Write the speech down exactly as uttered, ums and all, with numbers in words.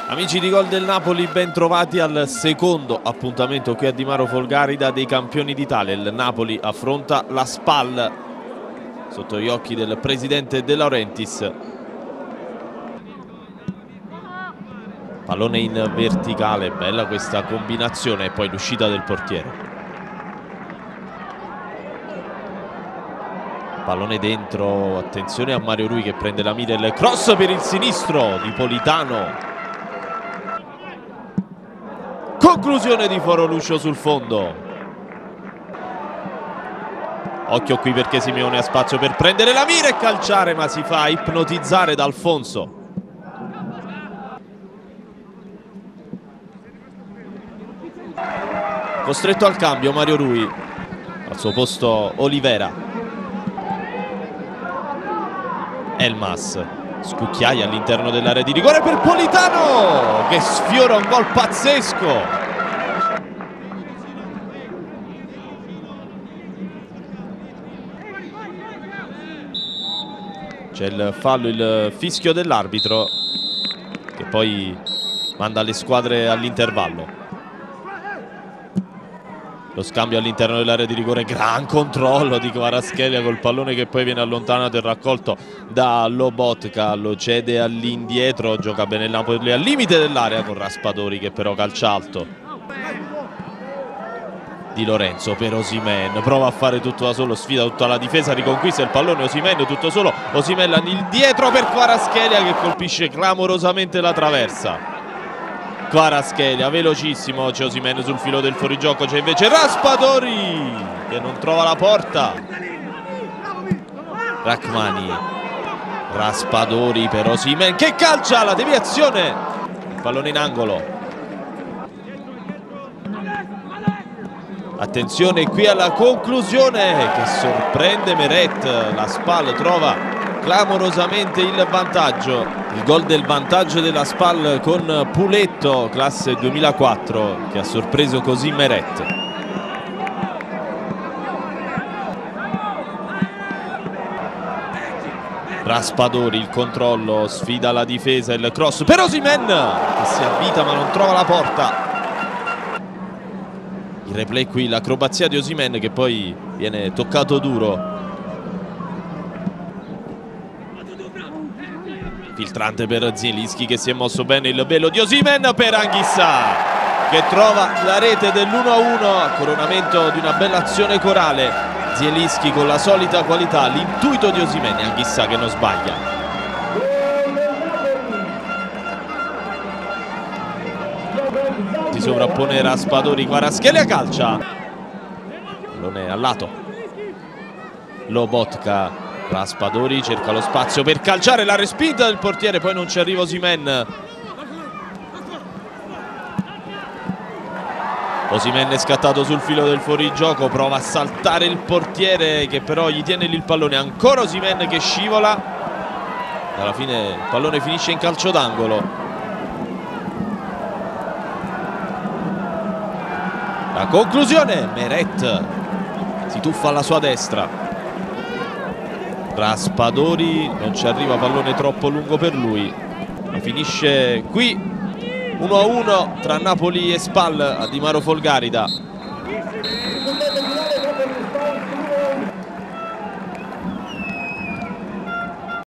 Amici di Gol del Napoli, ben trovati al secondo appuntamento qui a Di Maro Folgarida dei campioni d'Italia. Il Napoli affronta la Spal sotto gli occhi del presidente De Laurentiis. Pallone in verticale, bella questa combinazione e poi l'uscita del portiere. Pallone dentro, attenzione a Mario Rui che prende la mira, il cross per il sinistro di Politano. Conclusione di Foro Lucio sul fondo. Occhio qui perché Simeone ha spazio per prendere la mira e calciare, ma si fa ipnotizzare da Alfonso. Costretto al cambio Mario Rui, al suo posto Olivera. Elmas, scucchiaia all'interno dell'area di rigore per Politano che sfiora un gol pazzesco. C'è il fallo, il fischio dell'arbitro che poi manda le squadre all'intervallo. Lo scambio all'interno dell'area di rigore, gran controllo di Kvaratskhelia col pallone che poi viene allontanato e raccolto da Lobotka, lo cede all'indietro, gioca bene il Napoli al limite dell'area con Raspadori che però calcia alto. Di Lorenzo per Osimhen, prova a fare tutto da solo, sfida tutta la difesa, riconquista il pallone, Osimhen tutto solo, Osimhen indietro per Kvaratskhelia che colpisce clamorosamente la traversa. Kvaratskhelia velocissimo, c'è Osimhen sul filo del fuorigioco, c'è invece Raspadori che non trova la porta. Rachmani, Raspadori per Osimhen che calcia la deviazione, il pallone in angolo. Attenzione qui alla conclusione che sorprende Meret, la Spal trova clamorosamente il vantaggio, il gol del vantaggio della Spal con Puletto, classe duemilaquattro, che ha sorpreso così Meret. Raspadori, il controllo, sfida la difesa, il cross per Osimhen che si avvita ma non trova la porta. Il replay qui, l'acrobazia di Osimhen che poi viene toccato duro. Filtrante per Zielinski che si è mosso bene, il bello di Osimhen per Anghissà che trova la rete dell'uno a uno, coronamento di una bella azione corale. Zielinski con la solita qualità, l'intuito di Osimhen e Anghissà che non sbaglia. Si sovrappone Raspadori, Kvaratskhelia calcia, pallone al lato, Lobotka, Raspadori cerca lo spazio per calciare, la respinta del portiere, poi non ci arriva Osimhen. Osimhen è scattato sul filo del fuorigioco, prova a saltare il portiere che però gli tiene lì il pallone, ancora Osimhen che scivola, alla fine il pallone finisce in calcio d'angolo. La conclusione, Meret si tuffa alla sua destra. Raspadori non ci arriva, pallone troppo lungo per lui. Ma finisce qui uno a uno tra Napoli e Spal a Di Maro Folgarida.